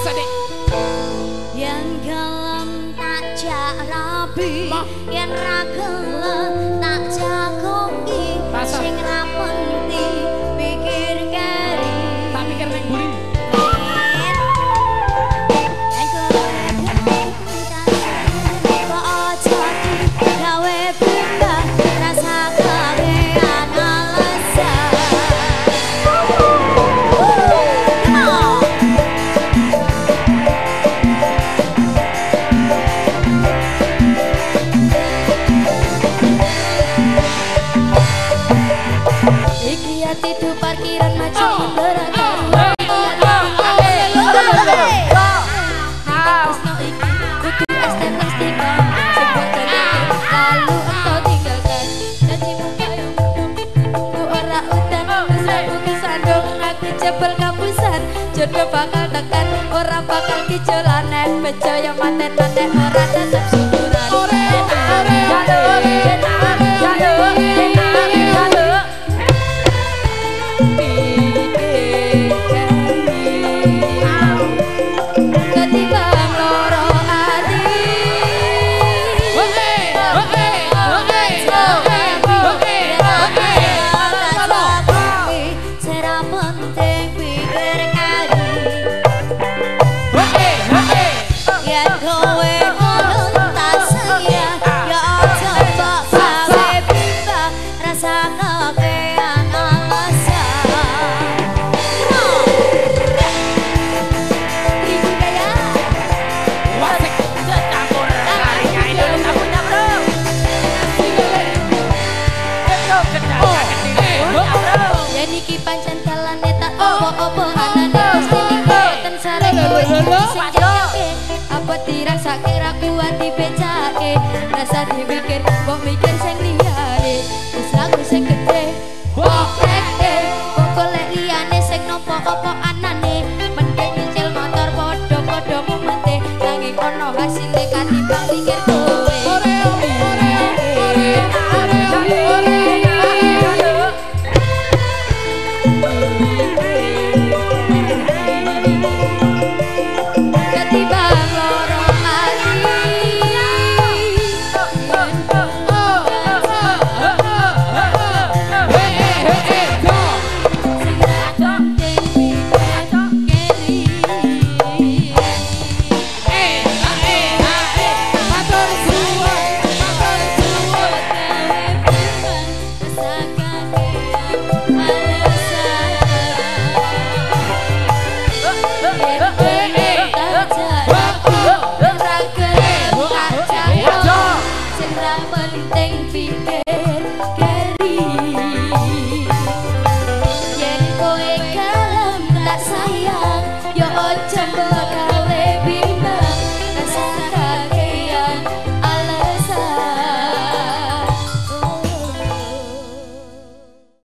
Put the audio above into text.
Yen gelem tak jak rapi, yen ra gelem tak jagongi, sing ra penting pikir keri. Tak pikir ning buri. Itu parkiran macam mundur jodoh bakal tekan, orang bakal kicolanek, bejo yang manten-manten orang tetap syukuran. apa dirasake ra kuat dibecake rasa dipikir kok mikir sing liyane wis lagu sing gedhe kok keke kok golek liyane sing nopo apa anane mending nyicil motor padha-padha mumente nanging ono hasile katimbang mikir kowe sayang, yo ojo